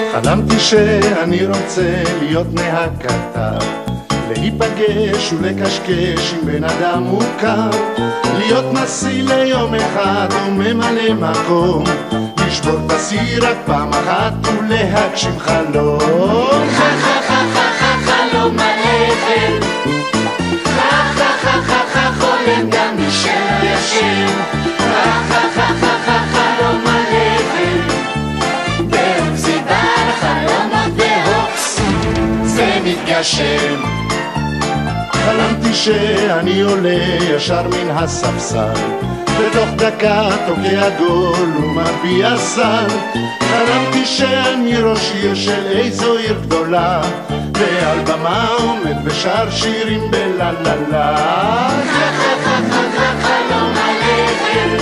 חלמתי שאני רוצה להיות נהג קטר, להיפגש ולקשקש עם בן אדם מוכר, להיות נשיא ליום אחד וממלא מקום, לשבור את השיא רק פעם אחת ולהגשים חלום. חלום הלחם, חולם גם מי שלא ישן, חלום הלחם, בהופסיבה לחלומות והופס, זה מתגשם. חלמתי שאני עולה ישר מן הספסל, בתוך דקה תוקע גול ומביע סל. חלמתי שאני ראש עיר של איזו עיר גדולה, ועל במה עומד ושר שירים בלללה. חלום הלחם,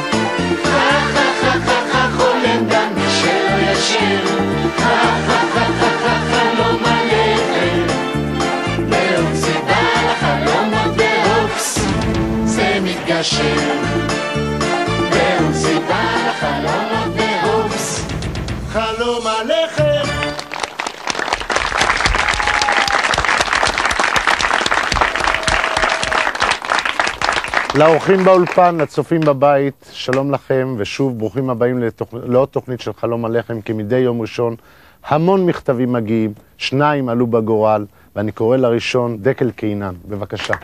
חולם גם מי שלא ישן, חלום הלחם, בהופסיבה לחלומות והופס, זה מתגשם. בהופסיבה לחלומות והופס, חלום הלחם. לאורחים באולפן, לצופים בבית, שלום לכם, ושוב ברוכים הבאים לעוד תוכנית של חלום הלחם. כמדי יום ראשון המון מכתבים מגיעים, 2 עלו בגורל, ואני קורא לראשון דקל קינן, בבקשה.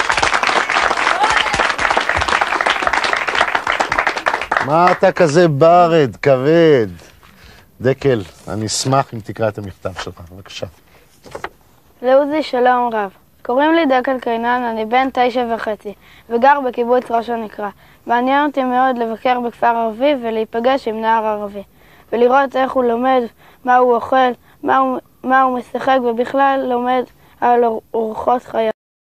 מה אתה כזה ברד, כבד? דקל, אני אשמח אם תקרא את המכתב שלך, בבקשה. לעוזי שלום רב. קוראים לי דקל קינן, אני בן 9.5 וגר בקיבוץ ראש הנקרה. מעניין אותי מאוד לבקר בכפר ערבי ולהיפגש עם נער ערבי ולראות איך הוא לומד, מה הוא אוכל, מה הוא משחק ובכלל לומד על אורחות חייו.